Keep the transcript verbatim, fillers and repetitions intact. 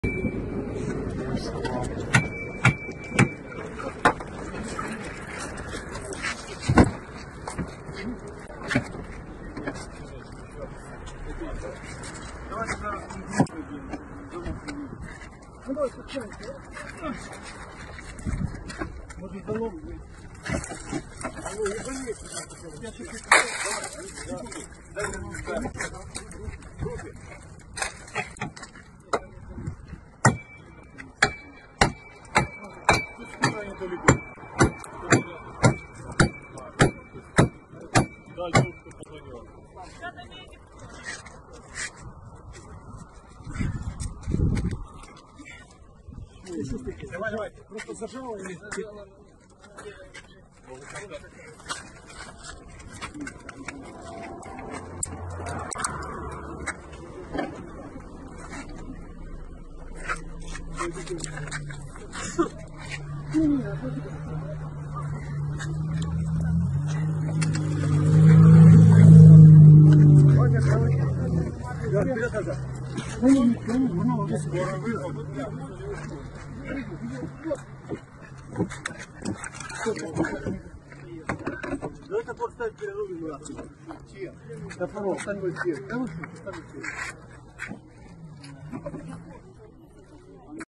Может, залом будет. Давай, давай, просто зажал и... Ну это поставить перерывы на те. Да, второго, остальной те. Да, лучше, остальной те.